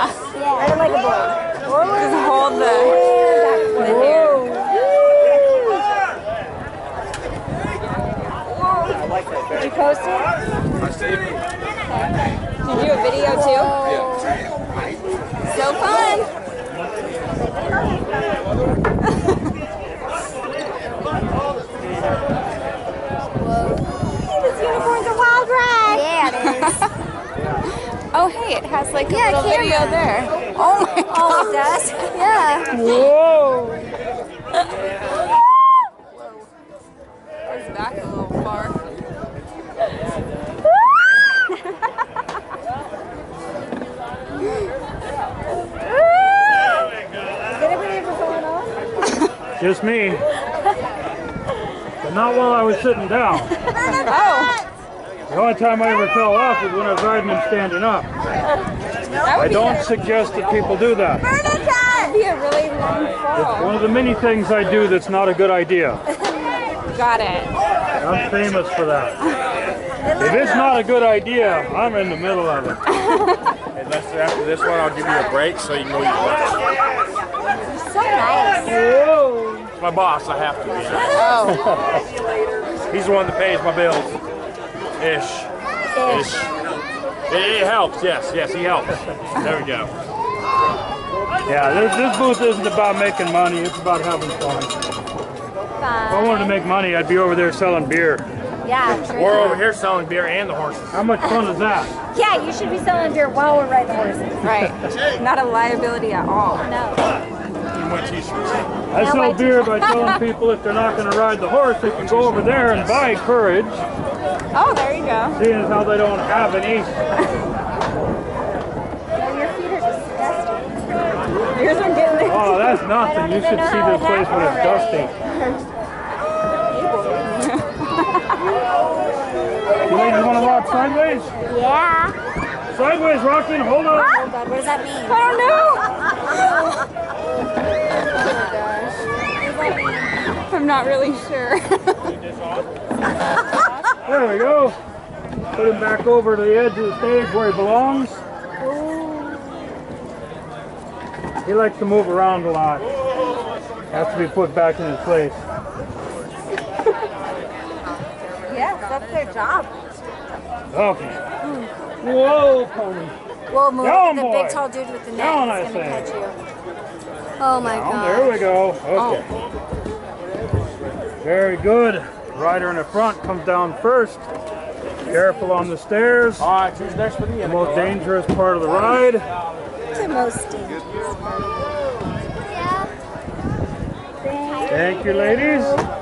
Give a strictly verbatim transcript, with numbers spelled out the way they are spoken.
Yeah. Yeah. I don't like a board. Just hold the, the hair. Did you post it? I saved it. Did you do a video too? Yeah. So fun. This unicorn's a wild ride. Yeah, it is. Oh, hey, it has like a Yeah, little camera. video there. Oh my god. Oh, it does? Yeah. Whoa. It's back a little far. Is anybody ever falling off? Just me. But not while I was sitting down. Oh. The only time I ever fell off was when I was riding and standing up. That would I be don't a, suggest that people do that. that'd be a really long fall. One of the many things I do that's not a good idea. Got it. I'm famous for that. If it's not a good idea, I'm in the middle of it. And that's after this one, I'll give you a break so you can go eat lunch. So nice. Whoa! It's my boss, I have to be. Oh. He's the one that pays my bills. Ish. Ish. It, it helps, yes, yes, he helps. There we go. Yeah, this, this booth isn't about making money, it's about having fun. If I wanted to make money, I'd be over there selling beer. Yeah, true. We're over here selling beer and the horses. How much fun is that? Yeah, you should be selling beer while we're riding the horses. Right. Not a liability at all. No. Even my t-shirts. I Yeah, sell why beer do- by telling people if they're not going to ride the horse, they can go over there and buy Courage, Oh, there you go. seeing as how they don't have any. No, your feet are disgusting. Yours are getting there. Oh, that's nothing. You should see this place when it's dusty. You ladies want to rock sideways? Yeah. Sideways rocking, hold on. Oh God, what does that mean? I don't know. I'm not really sure. There we go. Put him back over to the edge of the stage where he belongs. He likes to move around a lot. Has to be put back in his place. Yes, that's their job. Okay. Whoa, pony. Whoa, move. Down, The boy. big tall dude with the net Down, is I gonna say. catch you. Oh my Down, God. there we go. Okay. Very good. Rider in the front comes down first. Careful on the stairs. All right, who's next for the The most dangerous part of the ride. The most dangerous. Thank you, ladies.